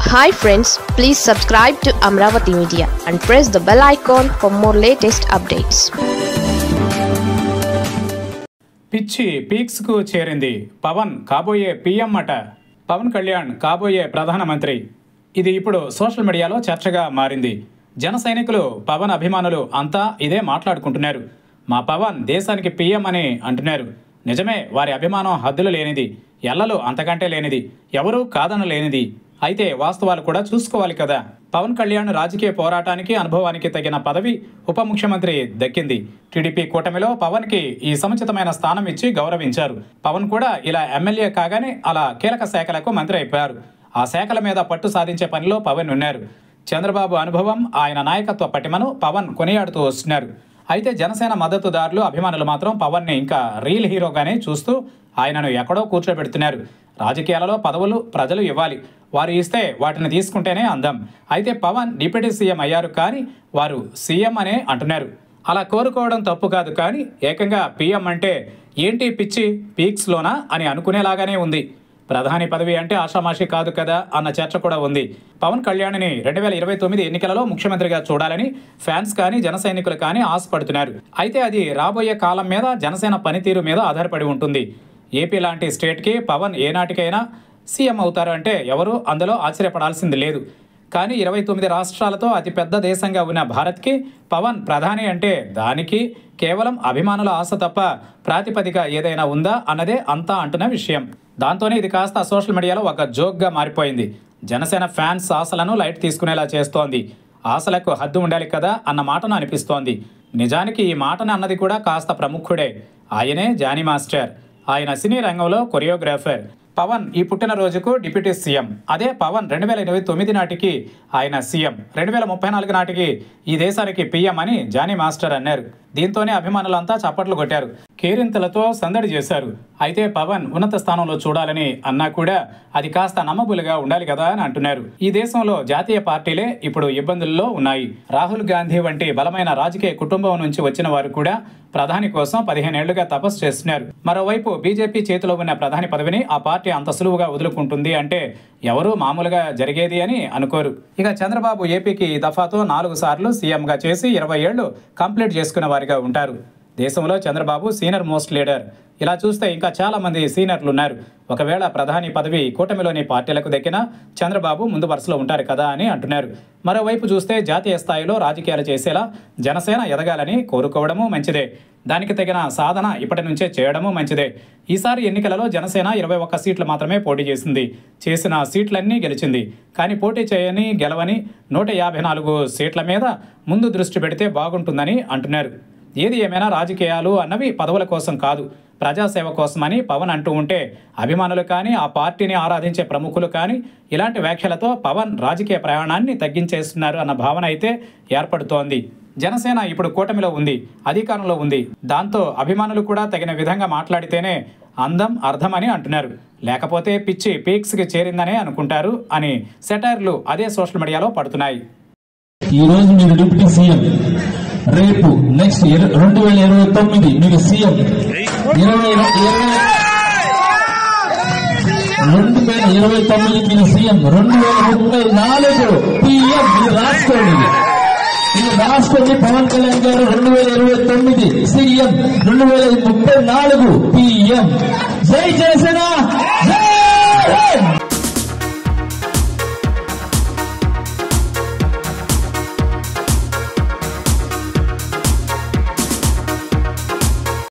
Hi friends, please subscribe to Amravati Media and press the bell icon for more latest updates. పిచ్చి peaks కు చేరింది. పవన్ కాబోయే PM అట. పవన్ కళ్యాణ్ కాబోయే ప్రధానమంత్రి. ఇది ఇప్పుడు సోషల్ మీడియాలో చర్చగా మారింది. జన సైనికులు, పవన్ అభిమానులు అంతా ఇదే మాట్లాడుకుంటున్నారు. మా పవన్ దేశానికి పీఎం అని అంటున్నారు. నిజమే, వారి అభిమానం హద్దులు లేనిది, ఎల్లలు అంతకంటే లేనిది, ఎవరూ కాదనలేనిది. అయితే వాస్తవాలు కూడా చూసుకోవాలి కదా. పవన్ కళ్యాణ్ రాజకీయ పోరాటానికి, అనుభవానికి తగిన పదవి ఉప ముఖ్యమంత్రి దక్కింది. టీడీపీ కూటమిలో పవన్ కి ఈ సముచితమైన స్థానం ఇచ్చి గౌరవించారు. పవన్ కూడా ఇలా ఎమ్మెల్యే కాగానే అలా కీలక శాఖలకు మంత్రి అయిపోయారు. ఆ శాఖల మీద పట్టు సాధించే పనిలో పవన్ ఉన్నారు. చంద్రబాబు అనుభవం, ఆయన నాయకత్వ పటిమను పవన్ కొనియాడుతూ వస్తున్నారు. అయితే జనసేన మద్దతుదారులు, అభిమానులు మాత్రం పవన్ ని ఇంకా రియల్ హీరోగానే చూస్తూ ఆయనను ఎక్కడో కూర్చోబెడుతున్నారు. రాజకీయాలలో పదవులు ప్రజలు ఇవ్వాలి, వారు ఇస్తే వాటిని తీసుకుంటేనే అందం. అయితే పవన్ డిప్యూటీ సీఎం అయ్యారు, కానీ వారు సీఎం అనే అంటున్నారు. అలా కోరుకోవడం తప్పు కాదు, కానీ ఏకంగా పీఎం అంటే ఏంటి పిచ్చి, పీక్స్లోనా అని అనుకునేలాగానే ఉంది. ప్రధాని పదవి అంటే ఆషామాషి కాదు కదా అన్న చర్చ కూడా ఉంది. పవన్ కళ్యాణ్ని 2029 ఎన్నికలలో ముఖ్యమంత్రిగా చూడాలని ఫ్యాన్స్ కానీ, జన సైనికులు కానీ ఆశపడుతున్నారు. అయితే అది రాబోయే కాలం మీద, జనసేన పనితీరు మీద ఆధారపడి ఉంటుంది. ఏపీ లాంటి స్టేట్కి పవన్ ఏనాటికైనా సీఎం అవుతారు అంటే ఎవరూ అందులో ఆశ్చర్యపడాల్సింది లేదు. కానీ 29 రాష్ట్రాలతో అతిపెద్ద దేశంగా ఉన్న భారత్కి పవన్ ప్రధాని అంటే దానికి కేవలం అభిమానుల ఆశ తప్ప ప్రాతిపదిక ఏదైనా ఉందా అన్నదే అంతా అంటున్న విషయం. దాంతోనే ఇది కాస్త సోషల్ మీడియాలో ఒక జోక్గా మారిపోయింది. జనసేన ఫ్యాన్స్ ఆశలను లైట్ తీసుకునేలా చేస్తోంది. ఆశలకు హద్దు ఉండాలి కదా అన్న మాటను అనిపిస్తోంది. నిజానికి ఈ మాటను అన్నది కూడా కాస్త ప్రముఖుడే. ఆయనే జానీ మాస్టర్. ఆయన సినీ రంగంలో కొరియోగ్రాఫర్. పవన్ ఈ పుట్టినరోజుకు డిప్యూటీ సీఎం. అదే పవన్ 2029 నాటికి ఆయన సీఎం, 2034 నాటికి ఈ దేశానికి పీఎం అని జానీ మాస్టర్ అన్నారు. దీంతోనే అభిమానులంతా చప్పట్లు కొట్టారు, కేరింతలతో సందడి చేశారు. అయితే పవన్ ఉన్నత స్థానంలో చూడాలని అన్నా కూడా అది కాస్త నమ్మబులుగా ఉండాలి కదా అని అంటున్నారు. ఈ దేశంలో జాతీయ పార్టీలే ఇప్పుడు ఇబ్బందుల్లో ఉన్నాయి. రాహుల్ గాంధీ వంటి బలమైన రాజకీయ కుటుంబం నుంచి వచ్చిన వారు కూడా ప్రధాని కోసం 15 ఏళ్లుగా తపస్సు చేస్తున్నారు. మరోవైపు బీజేపీ చేతిలో ఉన్న ప్రధాని పదవిని ఆ పార్టీ అంత సులువుగా వదులుకుంటుంది అంటే ఎవరూ మామూలుగా జరిగేది అని అనుకోరు. ఇక చంద్రబాబు ఏపీకి దఫాతో 4 సార్లు సీఎంగా చేసి 20 ఏళ్లు కంప్లీట్ చేసుకున్న వారిగా ఉంటారు. దేశంలో చంద్రబాబు సీనియర్ మోస్ట్ లీడర్. ఇలా చూస్తే ఇంకా చాలా మంది సీనియర్లు ఉన్నారు. ఒకవేళ ప్రధాని పదవి కూటమిలోని పార్టీలకు దక్కినా చంద్రబాబు ముందు వరుసలో ఉంటారు కదా అని అంటున్నారు. మరోవైపు చూస్తే జాతీయ స్థాయిలో రాజకీయాలు చేసేలా జనసేన ఎదగాలని కోరుకోవడము మంచిదే. దానికి తగిన సాధన ఇప్పటి నుంచే చేయడము మంచిదే. ఈసారి ఎన్నికలలో జనసేన 21 సీట్లు మాత్రమే పోటీ చేసింది. చేసిన సీట్లన్నీ గెలిచింది. కానీ పోటీ చేయని, గెలవని 154 సీట్ల మీద ముందు దృష్టి పెడితే బాగుంటుందని అంటున్నారు. ఏది ఏమైనా రాజకీయాలు అన్నవి పదవుల కోసం కాదు, ప్రజాసేవ కోసమని పవన్ అంటూ ఉంటే అభిమానులు కానీ, ఆ పార్టీని ఆరాధించే ప్రముఖులు కానీ ఇలాంటి వ్యాఖ్యలతో పవన్ రాజకీయ ప్రయాణాన్ని తగ్గించేస్తున్నారు అన్న భావన అయితే ఏర్పడుతోంది. జనసేన ఇప్పుడు కూటమిలో ఉంది, అధికారంలో ఉంది. దాంతో అభిమానులు కూడా తగిన విధంగా మాట్లాడితేనే అందం, అర్థం అని అంటున్నారు. లేకపోతే పిచ్చి పీక్స్కి చేరిందనే అనుకుంటారు అని సెటైర్లు అదే సోషల్ మీడియాలో పడుతున్నాయి. ఈ రోజు మీరు డిప్యూటీ సీఎం, రేపు నెక్స్ట్ 2029 మీకు సీఎం, 2029 మీరు సీఎం, 2034 పీఎం. మీరు రాసుకోండి, ఇది రాసుకోండి. పవన్ కళ్యాణ్ గారు 2029 సీఎం, 2034 పీఎం. జై జనసేన.